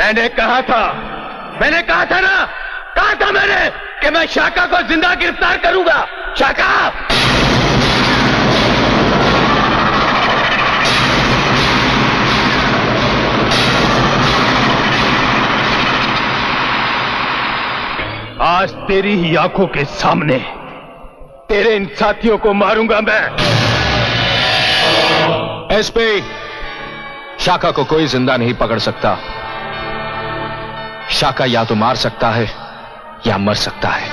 मैंने कहा था ना, कहा था मैंने कि मैं शाका को जिंदा गिरफ्तार करूंगा। शाका, आज तेरी ही आंखों के सामने तेरे इन साथियों को मारूंगा मैं। एसपी, शाका को कोई जिंदा नहीं पकड़ सकता। शाका या तो मार सकता है या मर सकता है।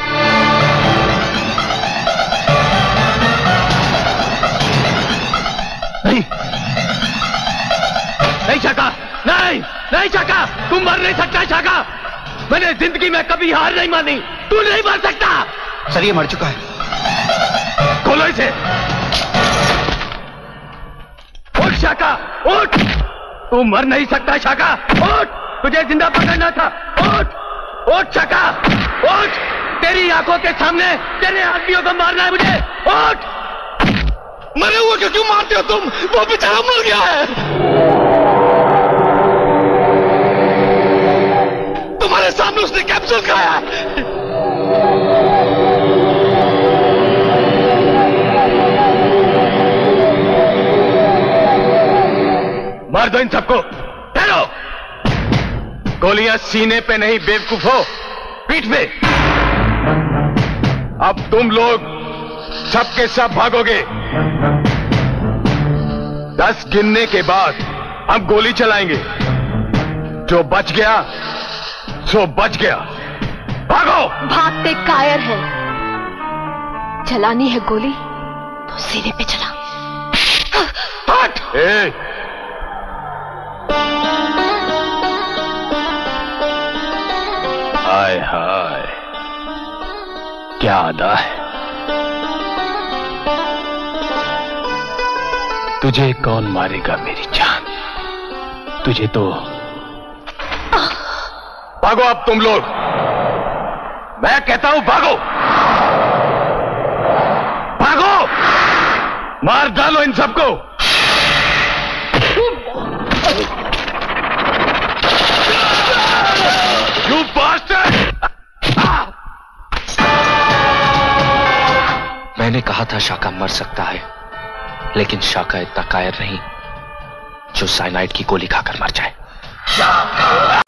नहीं शाका, नहीं शाका, तुम मर नहीं सकता। शाका, मैंने जिंदगी में कभी हार नहीं मानी। तू नहीं मर सकता। सर, ये मर चुका है। खोलो इसे। उठ शाका, उठ। तू मर नहीं सकता शाका, उठ। तुझे जिंदा पकड़ना था। उठ शाका, उठ। तेरी आंखों के सामने तेरे आदमियों को मारना है मुझे। उठ। मरे हुए को क्यों मारते हो तुम? वो बेचारा मर गया है। तुम्हारे सामने उसने कैप्सूल खाया है। मार दो इन सबको। ठहरो। गोलियां सीने पे नहीं बेवकूफो, पीठ पे। अब तुम लोग सबके सब भागोगे। 10 गिनने के बाद हम गोली चलाएंगे। जो बच गया सो बच गया। भागो। भागते कायर है। चलानी है गोली तो सीने पे चला। हट। हाय हाय, क्या अदा है। तुझे कौन मारेगा मेरी जान? तुझे तो। भागो अब तुम लोग। मैं कहता हूं भागो, भागो। मार डालो इन सबको। You bastard! मैंने कहा था शाका मर सकता है, लेकिन शाका इतना कायर नहीं जो साइनाइड की गोली खाकर मर जाए।